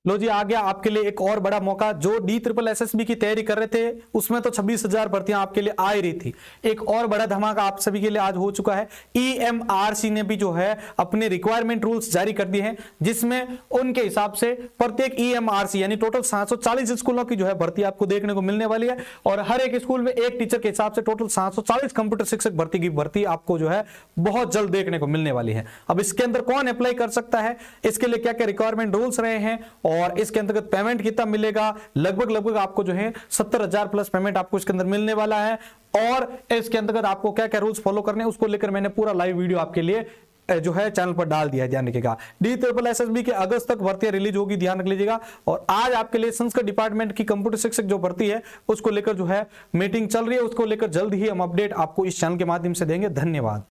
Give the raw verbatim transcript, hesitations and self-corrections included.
लो जी, आ गया आपके लिए एक और बड़ा मौका। जो D triple S S B की तैयारी कर रहे थे उसमें तो छब्बीस हजार भर्तियां आपके लिए आ ही रही थी। एक और बड़ा धमाका आप सभी के लिए आज हो चुका है। ई एम आर सी ने भी जो है अपने रिक्वायरमेंट रूल्स जारी कर दिए हैं, जिसमें उनके हिसाब से प्रत्येक ई एम आर सी यानी टोटल सात सौ चालीस स्कूलों की जो है भर्ती आपको देखने को मिलने वाली है। और हर एक स्कूल में एक टीचर के हिसाब से टोटल सात सौ चालीस कंप्यूटर शिक्षक भर्ती की भर्ती आपको जो है बहुत जल्द देखने को मिलने वाली है। अब इसके अंदर कौन अप्लाई कर सकता है, इसके लिए क्या क्या रिक्वायरमेंट रूल्स रहे हैं और इसके अंतर्गत पेमेंट कितना मिलेगा, लगभग लगभग आपको जो है सत्तर हजार प्लस पेमेंट आपको इसके अंदर मिलने वाला है। और इसके अंतर्गत आपको क्या क्या रूल्स फॉलो करने हैं उसको लेकर मैंने पूरा लाइव वीडियो आपके लिए जो है चैनल पर डाल दिया है, ध्यान रखिएगा। D triple S S B के अगस्त तक भर्तियां रिलीज होगी, ध्यान रख लीजिएगा। और आज आपके लिए संस्कृत डिपार्टमेंट की कंप्यूटर शिक्षक जो भर्ती है उसको लेकर जो है मीटिंग चल रही है, उसको लेकर जल्द ही हम अपडेट आपको इस चैनल के माध्यम से देंगे। धन्यवाद।